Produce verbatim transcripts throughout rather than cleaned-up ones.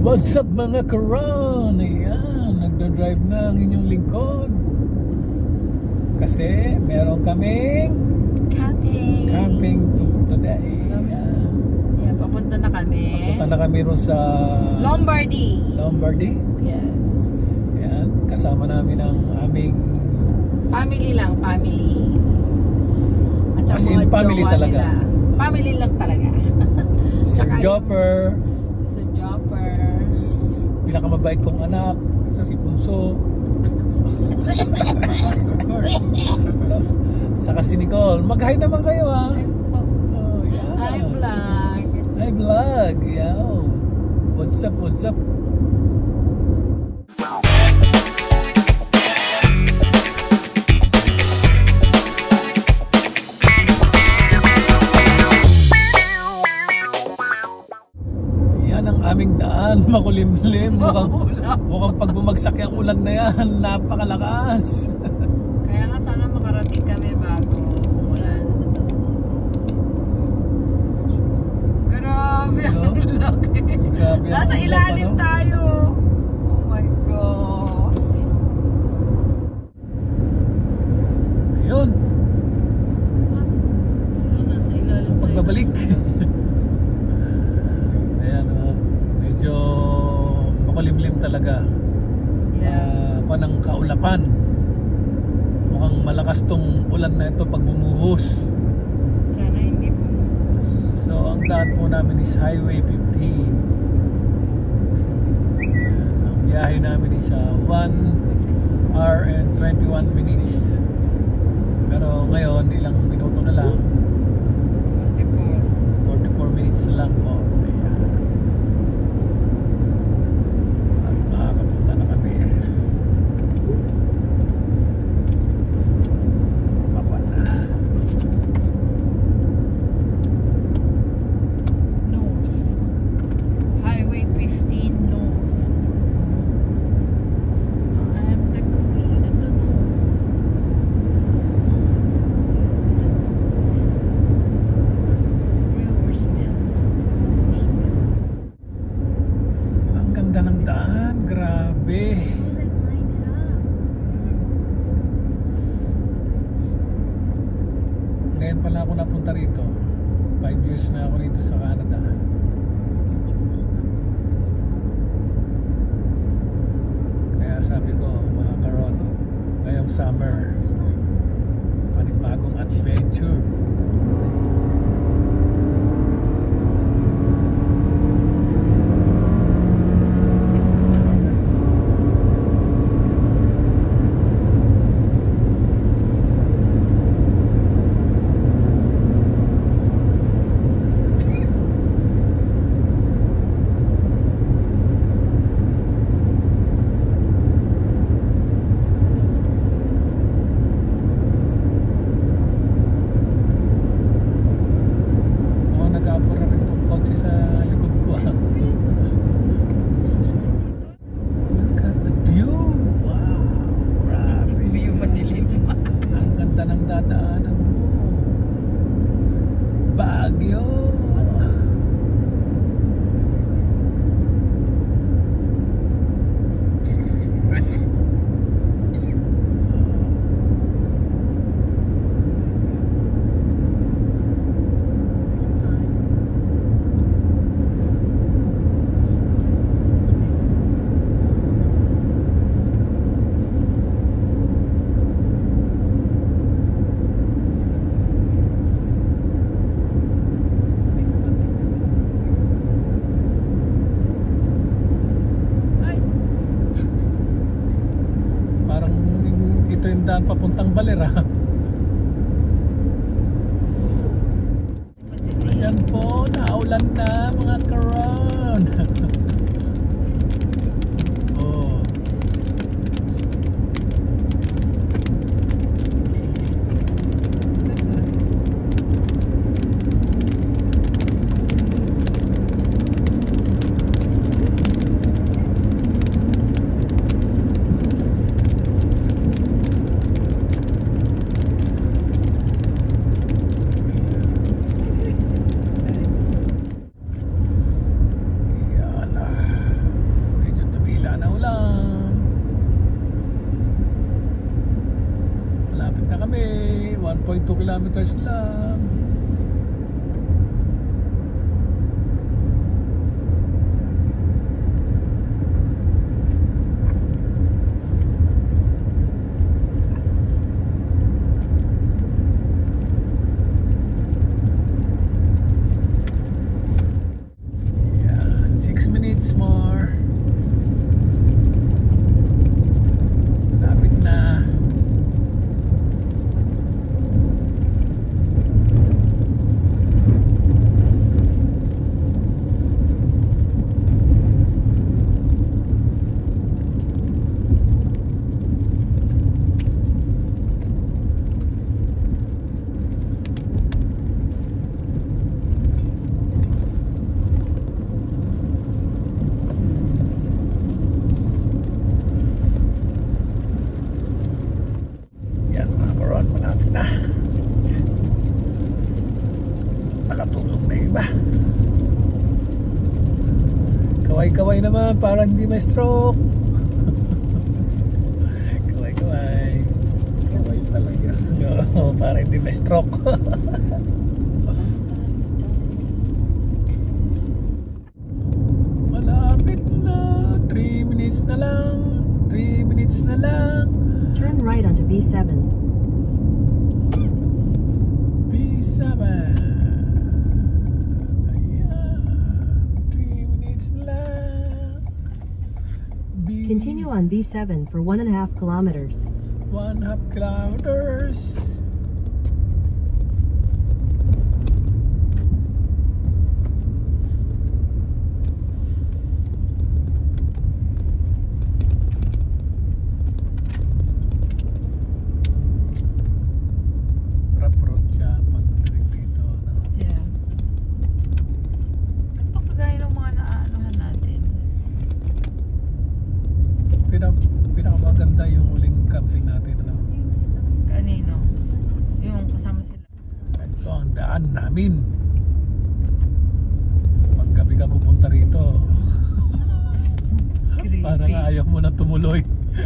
What's up mga karon? Ayan, nagdadrive na ang inyong lingkod. Kasi meron kaming camping. Camping today. Ayan. Yeah, papunta na kami. Papunta na kami ron sa Lombardy. Lombardy? Yes. Ayan, kasama namin ang aming family lang, family. At as in family talaga. Nila. Family lang talaga. Sir Jopper. Si Sir Jopper. Pinakamabait kong anak, si Punso. Saka si Nicole. Mag-hi naman kayo ha. Oh, yeah. Hi vlog. Hi vlog. Yeah. What's up, what's up? Aming daan, makulimlim. Mukhang, mukhang pag bumagsak yung ulan na yan, napakalakas. Kaya nga sana makarating kami bago ulan. Grabe, ang laki. Grabe, nasa ilalim ano? Tayo. Oh my gosh. Ayun. Nasa ilalim tayo. Pagbabalik. Medyo makulimlim talaga. Yeah. Uh, panang kaulapan. Mukhang malakas tong ulan na ito pag bumuhos. Sana hindi bumuhos. So ang daan po namin is Highway fifteen. Uh, ang biyahe namin is uh, one hour and twenty-one minutes. Pero ngayon ilang minuto na lang. forty-four. forty-four minutes na lang po. Ngayon pala ako napunta rito. five years na ako rito sa Canada. Kaya sabi ko mga karon, ngayong summer, panibagong adventure. Daan papuntang Balera. Ayan po, naulan na mga karon. Oh. point two kilometers lang. Kaway-kaway naman para hindi may stroke. Kaway-kaway. Kaway talaga. Oo, para hindi may stroke. Malapit na. three minutes na lang. three minutes na lang. Turn right onto B seven. B seven. Continue on B seven for one and a half kilometers. One half kilometers. Raprot siya pag dito, no? Yeah. Ito kagaya ng mga naanohan natin. Pinak pinakamaganda yung huling camping natin, ano? Kanino? Yung kasama sila. Ito ang daan namin. Pag gabi ka pupunta rito, parang ayaw mo na tumuloy.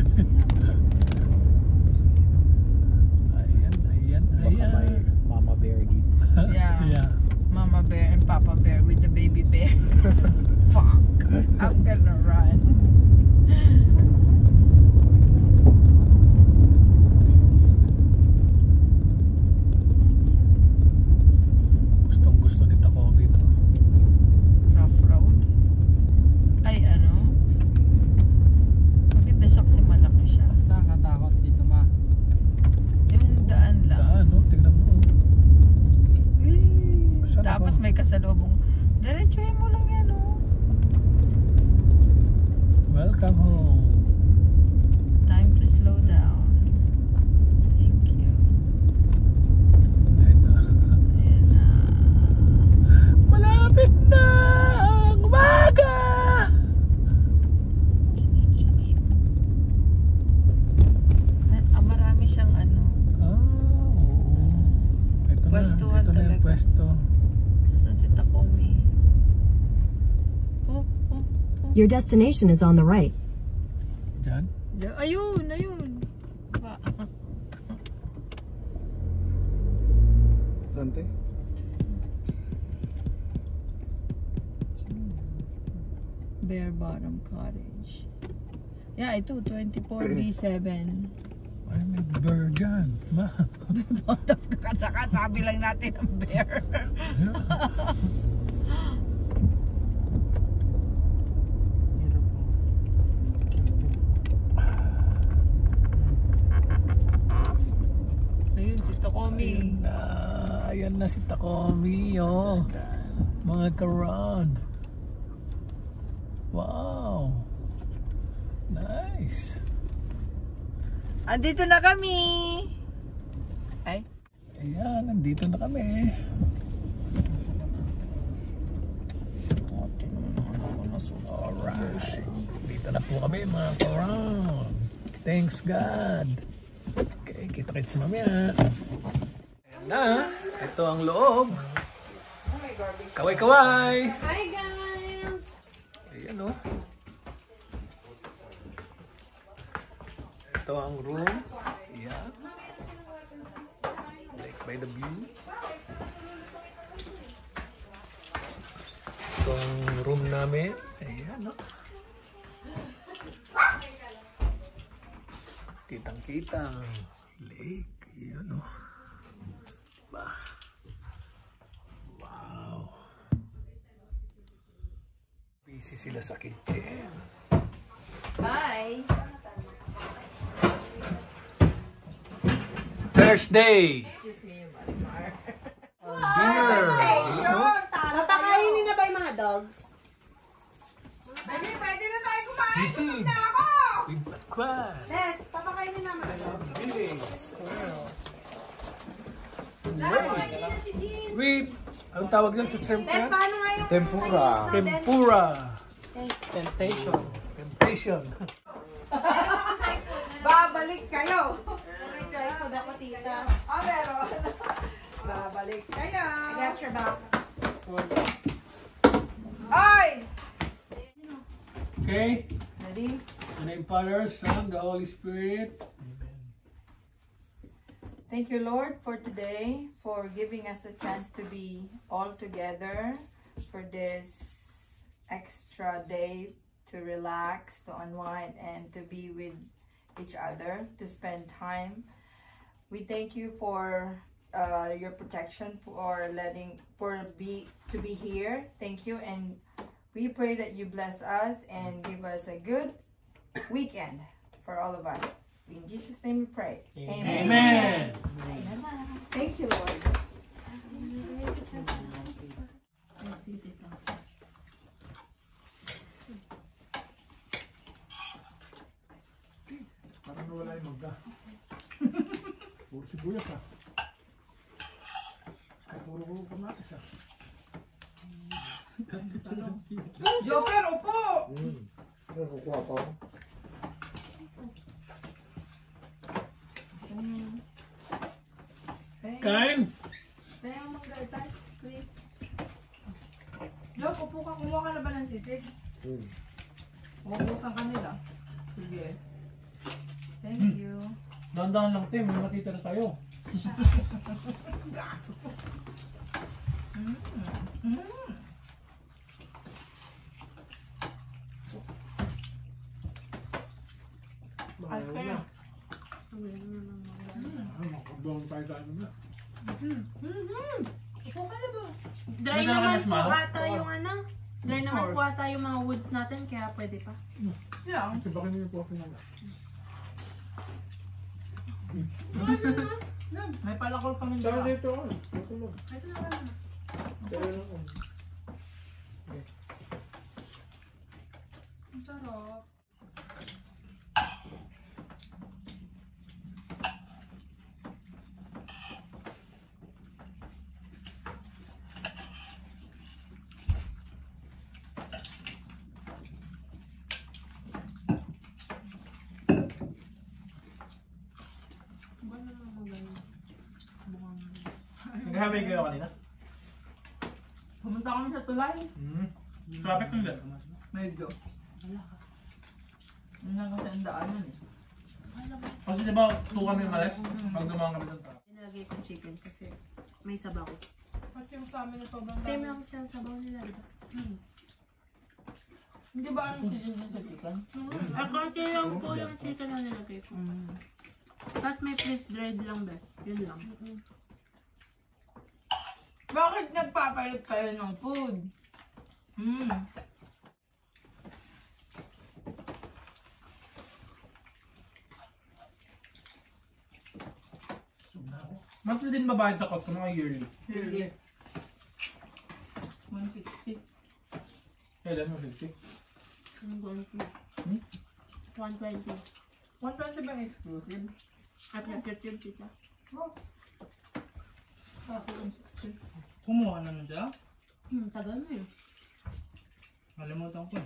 Ayan, ayan, ayan. Mama bear dito. Yeah. Yeah. Mama bear and Papa bear with the baby bear. Fuck. I'm gonna run. Gustong gusto ni Takobi ito. Rough road. Ay ano? Maganda siya kasi malaki siya. Nakakatakot dito, ma. Yung daan lang. Daan, no? Tingnan mo. Whee! Saan Tapos ako? may kasalubong. Diretsuhin mo lang yan, oh. Welcome home. Time to slow down. Thank you. Ayan na. Ayan na. Malapit na ang umaga! Ah, marami siyang ano. Ah, oo. Ito na, Pwestuhan ito na yung talaga. pwesto. Saan si Takomi? Oh, oh, oh. Your destination is on the right. Diyan? Diyan. Ayun, ayun. Ba? Sante? Bare Bottom Cottage. Yeah, ito, twenty-four B seven. Ay, may bear dyan. Ma. Bottom ka, saka sabi lang natin ang bear. Ayun, si Takomi. Ayan na. Ayan na si Takomi, oh. Mga karon. Wow. Nice. Andito na kami. Ay. Ayan, nandito na kami. Alright. Dito na po kami, mga karon. Thanks God. Okay, kita-kits mamaya. Ayan na. Ito ang loob. Kaway-kaway. Hi guys! Ayan, oh. Ito ang room. Ayan. by the view. Ito ang room namin. Ayan, no? Kitang-kitang lake. Ayan, no? Ba. Wow. Busy sila sa kitchen. Bye! Thursday! Just me and Marimar. Dinner! Papakainin na ba yung mga dogs? Baby, pwede na tayo kumain. Sisig! Na ako! With bakwan! Yes, papakainin naman. Feelings! Wow! Papakainin na si Jean. With, anong tawag dyan sa serve Yes, ka? paano nga yung... Tempura. Tempura! Temptation! Temptation! Babalik kayo. May dry food ako, tita. Ah, meron. Babalik kayo. I got your back. Ay! Okay? Ready? In the name of the Father, Son, the Holy Spirit. Thank you, Lord, for today, for giving us a chance to be all together for this extra day to relax, to unwind, and to be with each other, to spend time. We thank you for uh, your protection, for letting, for be to be here. Thank you, and we pray that you bless us and give us a good weekend for all of us. In Jesus' name we pray. Amen! Thank you, Lord. Parang nawala yung magda. Puro sibuyas ah. Ay, puro kamatis ah. Joker, upo! Hmm. Ano kukuha pa ako? Kain! Kaya mo mag-guys, please. Jok, upo ka. Kumuha ka na ba ng sisig? Hmm. Ubusan ka nila. Sige. Thank you. Dahan-dahan lang, Tim. May matitira tayo. Mm. Mm. Ay, kaya. Ay, makabawang tayo tayo na. Upo ka na ba? Dry May naman nakanas po mo? ata yung ano. Dry naman po ata yung mga woods natin, kaya pwede pa. Yeah. Kasi baka nyo po ako na. May palakol kami Saan dito. dito ako? Dito lang. Ito na ba? Dito lang ako. Ang sarap. Naghahabay kayo kanina? Pumunta kami sa tulay. Hmm. Traffic hindi. Medyo. Yun lang kasi ang daanan eh. Kasi diba, two kami malas? Pag dumaan kami ng traffic. Nilagay ko chicken kasi may sabaw. Kasi yung sa amin na sobrang Same dami. lang siya ang sabaw nila, diba? Hindi ba ano si Jinjin sa chicken? Ah, konti lang po yung chicken na nilagay ko. Mm. Tapos may freeze dried lang best. Yun lang. Bakit nagpapalit kayo ng food? Hmm. Monthly din babayad sa cost mga yearly. Really? one sixty. Kailan mo fifty? one twenty. Hmm? one twenty. one twenty ba exclusive? At nag-trip kita. Oh. Kaso one sixty. Kumuha na na siya? Hmm, tagal na yun. Nalimutan ko eh.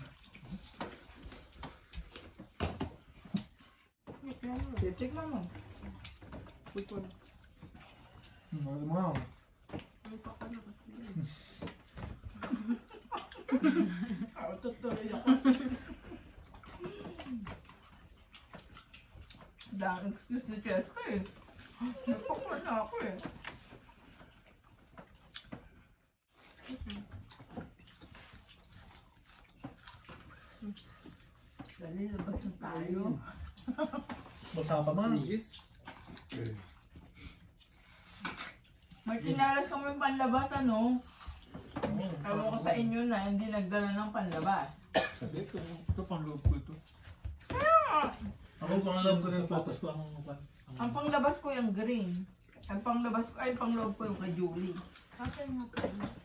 Wait lang mo. Check lang mo. Ito na. Hmm, wala mo nga. Ay, paka na kasi. Ako tutuloy ako. Dahil excuse ni Cheska eh. Nagpakman na ako eh. Dali, labas na tayo. Basa pa man. May tinalas kami panlabas, ano? Alam ko sa inyo na hindi nagdala ng panlabas. Ito, ito pang loob ko ito. Ako pang alam ko na yung photos ko ang ang- Ang panglabas ko yung green. Ang panglabas ko, ay pangloob ko yung kay Julie. Kasi nga pa.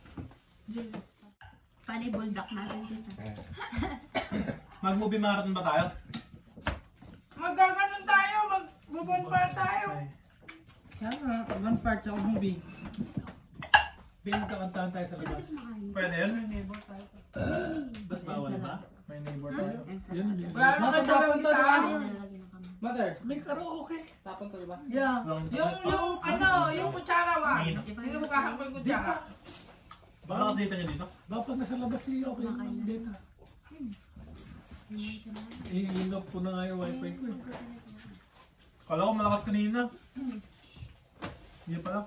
Pani bulldog natin dito. Mag-movie marathon ba tayo? Magkakanon tayo, magbubonfire tayo. Kaya nga, one part ako movie. Bin magkakantahan tayo sa labas. Pwede yun? Bas bawal ba? May neighbor tayo. Yun, yun. Wala naman kagawin kita. Mother, May karaoke. tapon ko diba? Yeah. Wrong Yung, time. yung, ano, yung kutsara wag. Nino. Hindi mo kakapal kutsara. Baka kasi dito niya dito? Baka pag nasa labas siya, okay lang dito. I-inop ko na nga yung wifi ko eh. Kala ko malakas kanina. Hindi pala.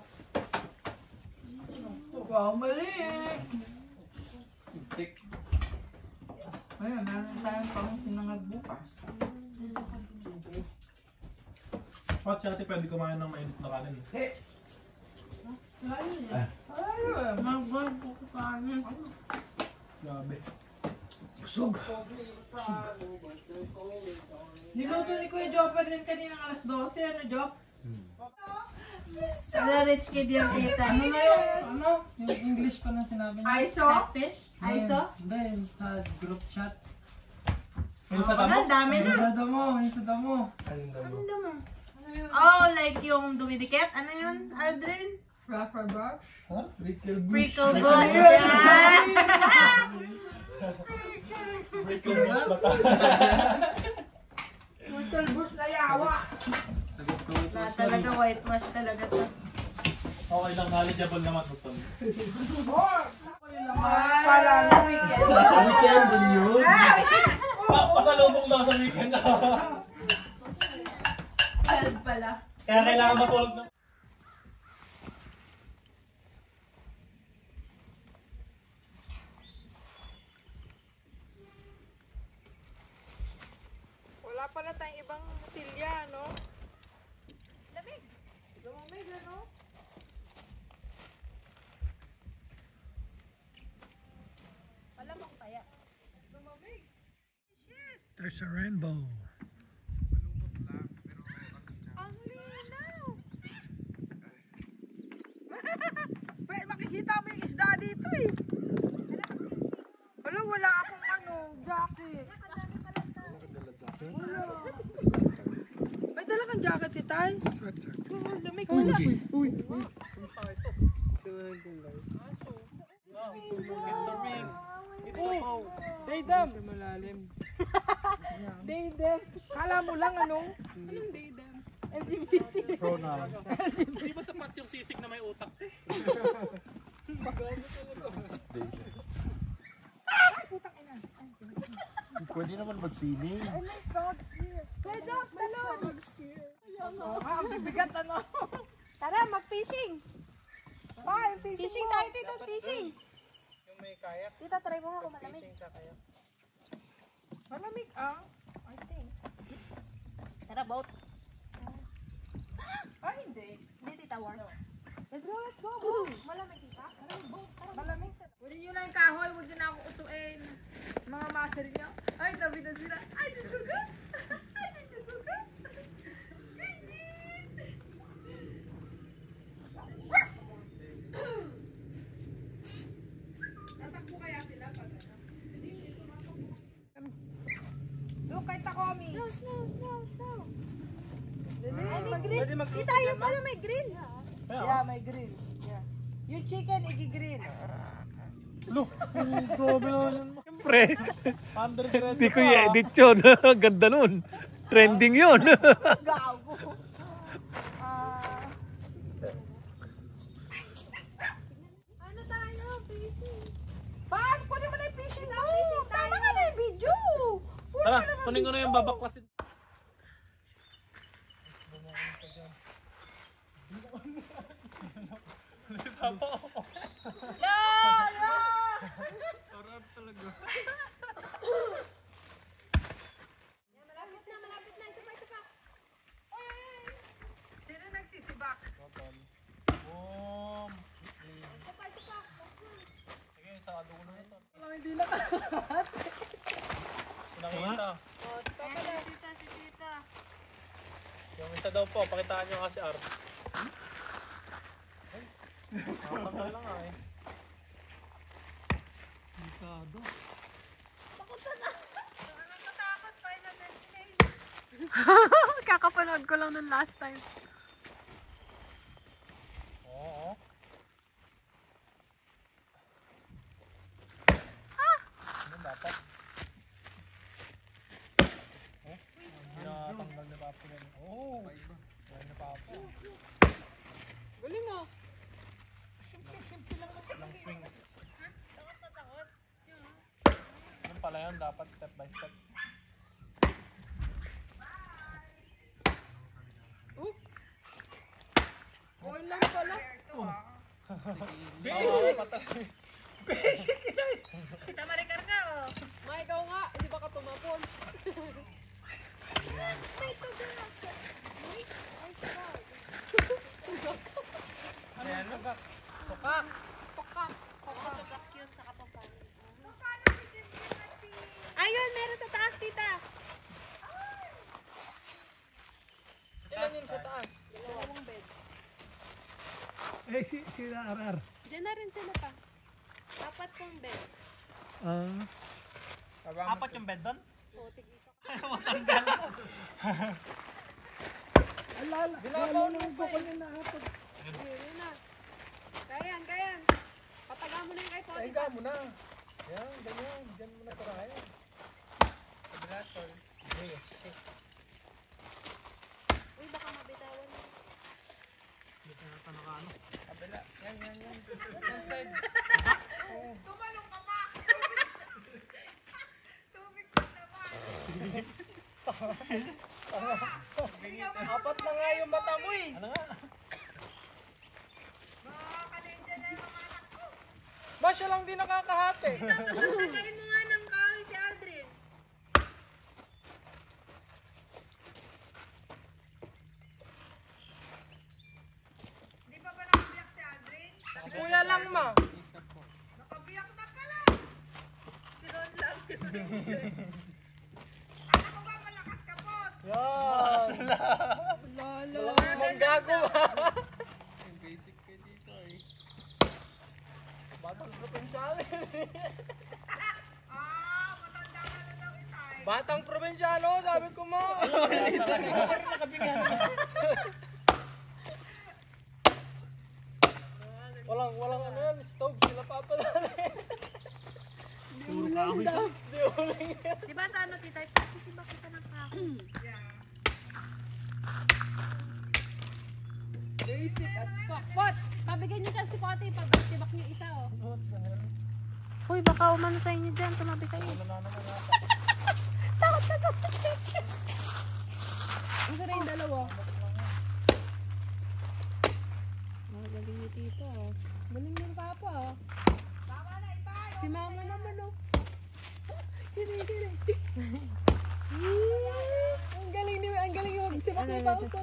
Wow, mali. Stick. Ayun, meron tayong pang sinangag bukas. Hot chati pwede kumain ng mainit na kanin. Eh. Ayun. Mag-work ko kanin. Grabe. Busog. Niluto ni Kuya Jopper din kaninang alas dose. Ano, Jop? Wala rich kid yung tita. Ano na yung, ano? Yung English ko na sinabi niya. Aiso? Catfish? Aiso? Hindi, sa group chat. Yung sa Ang tamo? dami na. Yung sa damo, yung sa damo. Ano mo? Oh, like yung dumidikit? Ano yun, Aldrin? Raffer Bush? Ha? Prickle bush. Prickle bush. Yeah. Prickle bush ba ta? Mutal Bush na yawa. Na talaga whitewash talaga to. Okay lang, knowledgeable naman ito. Oh! Para na weekend. Weekend din yun. Pa pasalubong daw sa weekend. Held pala. Kaya kailangan matulog na. Wala pala tayong ibang silya, no? Lamig. Lumamig, ano? Malamang kaya. Lumamig. There's a rainbow. Ang linaw! Pwede makikita mo yung isda dito eh. Wala, wala akong ano, jacket. Wala. May dala kang jacket, Itay? Oh, lamig. Wala. Uy, uy. It's a ring. It's a bow. Daydam! Malalim. Daydem. Kala mo lang ano? Anong daydem? L G B T. Pronoun. Hindi ba sapat yung sisig na may utak? Pwede naman magsining. Kuya Job, talong! Ah, ang bibigat ano? Tara, mag-fishing. Pa, yung fishing Fishing mo. tayo dito, fishing. Yung may kayak. Tita, try mo nga kung malamig. Malamig ah. I think. Tara, boat. Ay, hindi. Hindi, tita, warm. Let's go, let's go. Go. Malamig ka? Malamig. Pwede nyo na yung kahoy, huwag nyo na ako utuin. Mga master nyo. Ay, sabi na sila. Ay, duduga. Ay, duduga. Tatakbo kaya sila pag ano? Look, kay Takomi. No, no, no, no. Ay, May grill. Tita, yung pala may grill. Yeah, may grill. Yeah. Yung chicken, i-grill. Siyempre. Hindi ko i-edit yun. Ganda nun. Trending yun. Gago. Ah, Ano tayo? Fishing. Bas, pwede mo na yung fishing mo. Tama ka na yung video. Tara, kunin ko na yung babaklasin. Sarap talaga. Malapit na, malapit na. Ito pa, ito pa. Sino nagsisibak? Boom! Ito pa, ito pa. Sige, sa dulo na ito. Walang hindi na Pinakita. Eh, si tita, si tita. Yung isa daw po, pakitaan nyo kasi Art. Nakatanggal lang nga eh. Delikado. Nakakatakot, Final Destination. Kakapanood ko lang nun last time. Oo. Ano dapat? Oh, hindi nakatanggal na Papa yan. Oh! Yan na Papa. Galing ah. Lang swing. Ano pala yan? Dapat step by step. Okay lang pala. Basic! Basic yan! Kita marikarga, oh. Ma, ikaw nga. Hindi ba ka tumapon? Ano yan? Tukak! Tukak! Pakak. Tukak yun sa kapapang. Ayun, meron sa taas, tita. Ilan yun sa taas? Dalawang bed. Eh, si, si R R. Diyan na rin sila pa. Apat pong bed. Ah, Apat yung bed doon? O, tig-isa. alala. Alala naman ko kanya na hapon. Yun na. Kayan, kayan. Pataga mo na yung kay Poti. Pahinga mo na. Yan, ganyan. Diyan mo na tirayan. Vibrator. Yes. Uy, baka mabitawan mo. Dito na ito naka-ano. Kabila. Yan, yan, yan. Yan side. Tumalong ka pa! Tubig pa naman! Apat na nga yung mata mo eh. Ano nga? Makaka-ninja na yung mga anak ko! Ma, siya lang di nakakahati. Tatayin mo nga ng kahoy si Aldrin. Di pa ba nakabiyak si Aldrin? Si kuya lang ma. Nakabiyak na pala! Si Ron lang. Ano ko ba malakas ka po? Yan! Lalo. Malakas mong gago ma. Basic ka dito eh. Batang probensyal. Ah, matanda ka na daw isa eh. Batang probensyalo, sabi ko ma. Walang, walang ano yan, stove sila papadali. Puro kahoy siya. Di uling yan. Di ba sa ano, tita? Sisiba kita ng kahoy. Basic as fuck. Pot, pabigyan nyo dyan si Poti. Pabigtibak nyo isa oh. Uy, baka umano sa inyo dyan. Tumabi kayo. Takot na takot. Ang sarap yung dalawa. Magaling yung tito oh. Galing yung papa oh. Si mama naman oh. Kinikilig. Ang galing ni ang galing yung magsibak ni Pauto.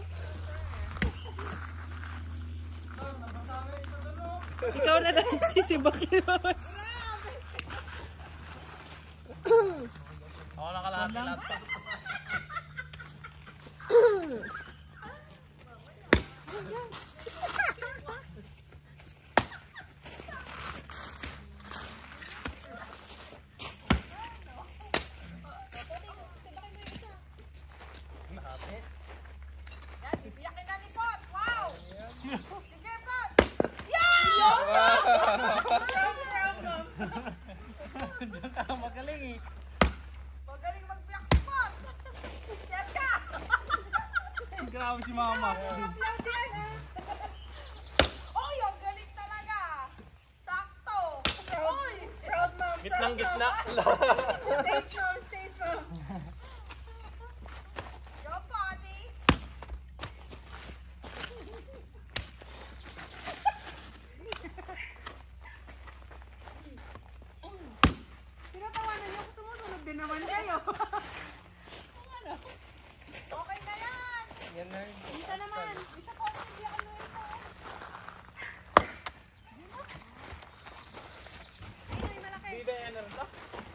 Ikaw na dahil sisibakin naman. Ako nakalati lahat pa. Bibiyakin na ni Pot! Wow! Sige, Pot! Diyan ka magaling eh. Magaling magbiyak si Pot! Chat ka! Grabe si mama. Oy, ang galing talaga! Sakto! Oy! Gitnang gitna. Stay strong, stay strong. Go, Potty! naman kayo. Yan na. Isa naman. Isa ko. Hindi ano ito. Ay, malaki. Hindi ba yan na rin to?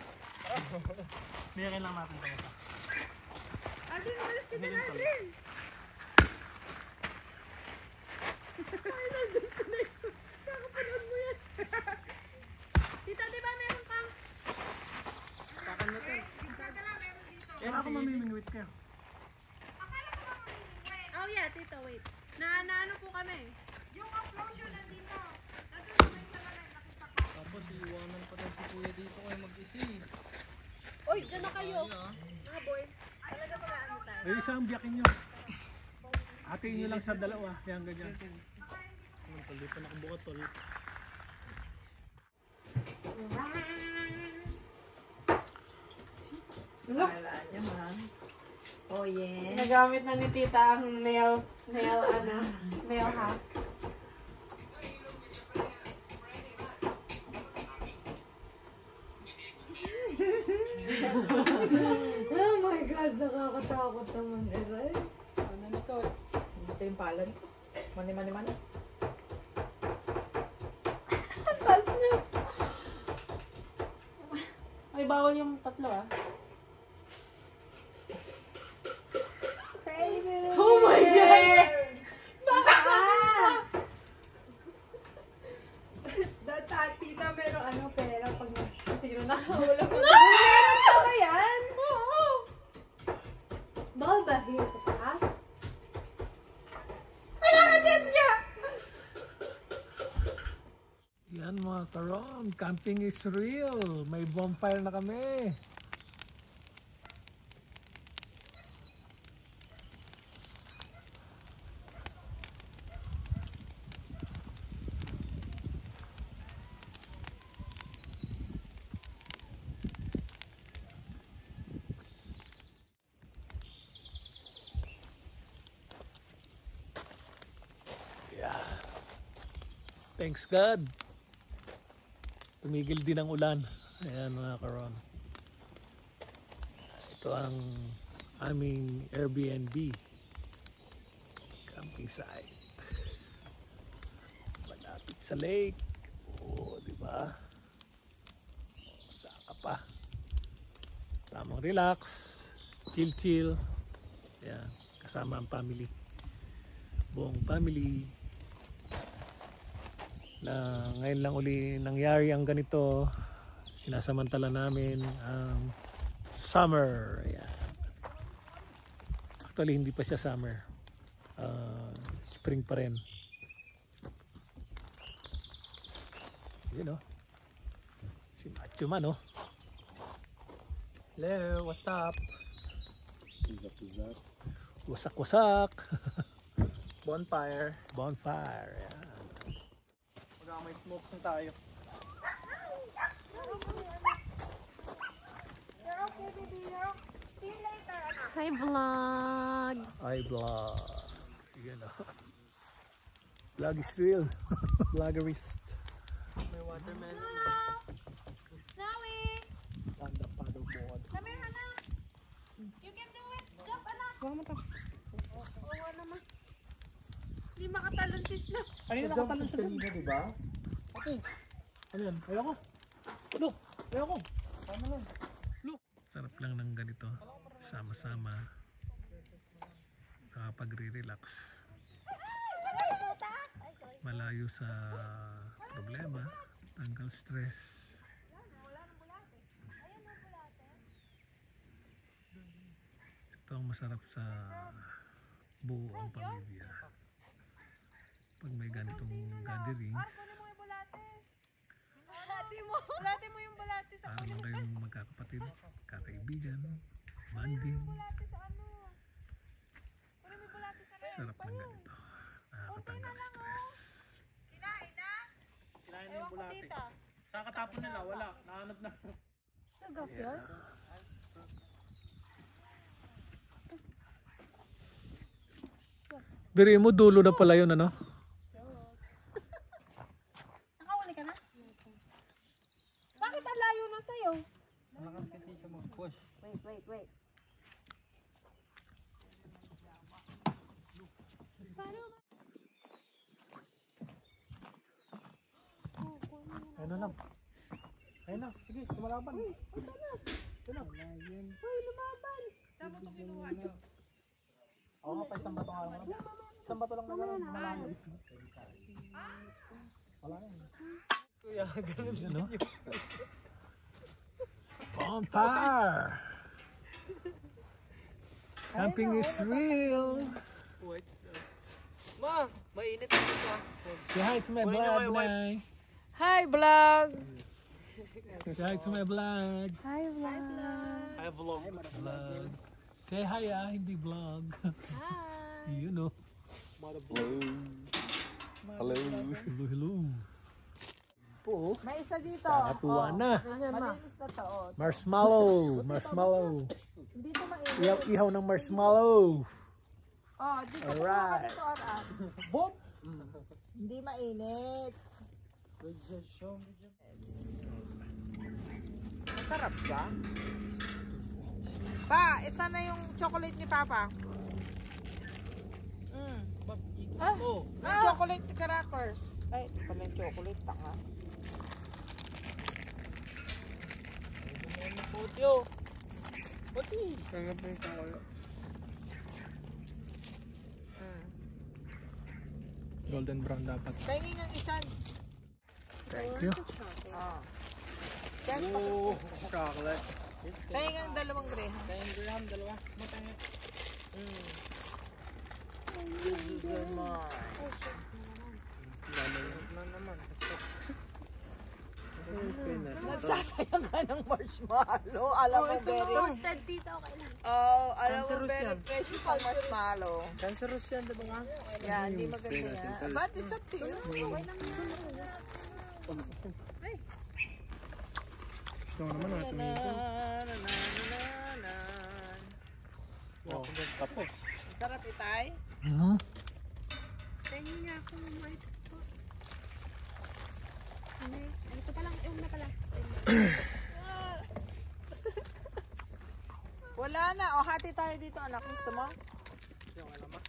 Bigyan lang natin tayo. Arjun, umalis ka din, Arjun. Ay, nandun ko na yun. Kakapanood mo yan. Tita, di ba meron kang? Takan na to. Yan ako mamimingwit kayo. Oh yeah, tita, wait. Na, na ano po kami? Tapos iiwanan pa rin si kuya dito kayo mag-isi. Uy, dyan na kayo. Mga boys. Talaga pala ano tayo? May isang biyakin nyo. Atiin nyo lang sa dalawa. Yan, ganyan. Ang tol, dito nakabukat tol. Kala niya, ma'am. Oh, yeah. Nagamit na ni tita ang nail, nail, ano, nail hack. Oh my gosh, nakakatakot naman, Eray. Ano na to? Ito yung palad ko. Mani, mani, mani. Taas na. Ay, bawal yung tatlo ah. Crazy. Oh my God! Taas! Dati, tita, meron ano, pera pag sino nakahulog ko. Ano ba yan? Oo. Bawal ba here sa taas? Yan mga karon, camping is real. May bonfire na kami. Yeah. Thanks God. Tumigil din ang ulan. Ayan mga karon. Ito ang aming Airbnb. Camping site. Malapit sa lake. Oo, di ba? Saka pa. Tamang relax. Chill chill. Ayan. Kasama ang family. Buong family. Na ngayon lang uli nangyari ang ganito, sinasamantala namin ang summer. Ayan. Actually hindi pa siya summer, uh, spring pa rin. Yun o, si Macho man o. Hello, what's up? Wasak wasak. Bonfire. Bonfire. Ayan. Pagka may smoke na tayo. Hi, vlog. Ay vlog. Yan o. Vlog is real. Vloggerist. May watermelon. Zoe, On the paddleboard. come here, anak. You can do it. Jump, anak. Huwag mo to. Oo naman. Hindi makatalon sis na. Ayun, nakatalon sa kanina, di ba? Okay. Ano yan? Ayoko. Look. Ayoko. Sama lang. Look. Sarap lang ng ganito. Sama-sama. Nakapagre-relax. Malayo sa problema. Tanggal stress. Ito ang masarap sa buong pamilya. Pag may ganitong gatherings, Bulate mo. Bulate mo yung bulate sa para lang kayong magkakapatid, kakaibigan, bonding. bulate sa ano. Kunin mo yung bulate sa Sarap ng ganito. Nakakatanggal stress. Kinain na. Kinain na yung bulate. Saan katapon nila? Wala. Nahanap na. Biri mo, dulo na pala yun, ano? Nakahuli ka na? Bakit ang layo na sa'yo? Malakas kasi siya mag Push. Wait, wait, wait. Ayun na lang. Ayun na. Sige, lumalaban. Uy, ito na. Ayun na. Uy, lumaban. Saan mo ito kinuha nyo? Oo nga pa, isang bato nga lang. Isang bato lang na gano'n. Malaman. Wala na yun. Kuya, ganun Yun, no? Spawn fire! Camping is real! Wait. Ma, mainit na ito. Say hi to my Wait, vlog, wait, wait. Nay! Hi, vlog! Say hi to my vlog! Hi, vlog. I have vlog. Vlog. Say hi ah, hindi vlog. Hi. You know. Hello. Hello, hello. Po, May isa dito. kakatuwa na. Malinis na to. oh. Marshmallow, marshmallow. Hindi to mainit. Ihaw, ihaw ng marshmallow. Oh, dito Alright. ito, Aran. Boom! Hindi mainit. Masarap ba? Pa, isa na yung chocolate ni Papa. Mm. Ah, Oh, Yung chocolate ni Crackers. Ay, ito pala yung chocolate. Tanga. potyo. Pati. Kaya pa yung kakalo. Mm. Golden brown dapat. Tingin ng isa. Thank you. Oh. Guys, Oh, chocolate. tingin ng dalawang graham. Kaya yung graham, dalawa. Matangit. Mm. This is good man. Lalayot na naman. Nagsasayang ka ng marshmallow. Alam mo, very... toasted dito, okay lang. Oh, alam mo, Cancerous very yan. precious ang marshmallow. Cancerous yan, diba nga? Yan, hindi maganda yan. But it's up to you. Okay lang yan. Gusto mo naman natin Na, ito. na, na, na, na. Oh, tapos. Sarap itay. Mhm. Tingin niya ako ng wipes po. Ano eh? Ito pa lang, yung na pala. Wala na. O, hati tayo dito, anak. Gusto mo? Yung alam mo.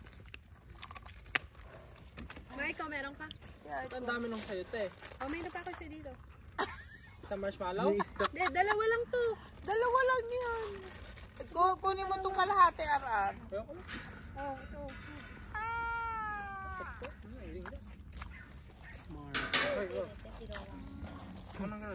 Ma, ikaw meron ka? Yeah, Ang dami ng sayo, te. Oh, may na pa ako siya dito. Sa marshmallow? De, dalawa lang to. dalawa lang yan. Ku- Kunin mo itong kalahati, R R. Ayoko na. Oh, ito. Smart. Ay, oh. Ano nga?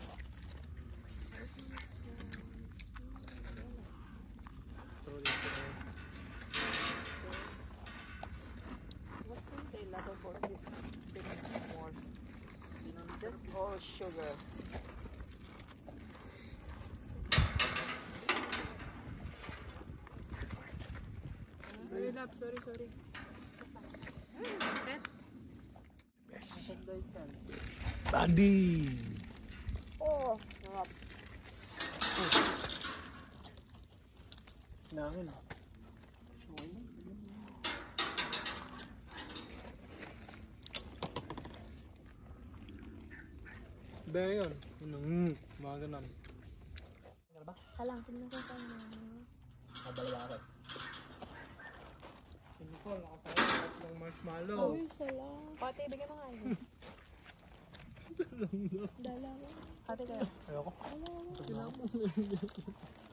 What think they love about this spinach more? Just all sugar. Sorry, love. Sorry, sorry. Yes. Bandi. Oh, sarap. Nangin. Ba yun? Yun ang mm, mga ganun. Kalang, tingnan ko pa mo. Kabalawa ka. Hindi ko, nakasama ng marshmallow. Uy, salam. Pati, bigyan mo nga yun. Dalawa. Hati kayo. Ayoko. Dalawa.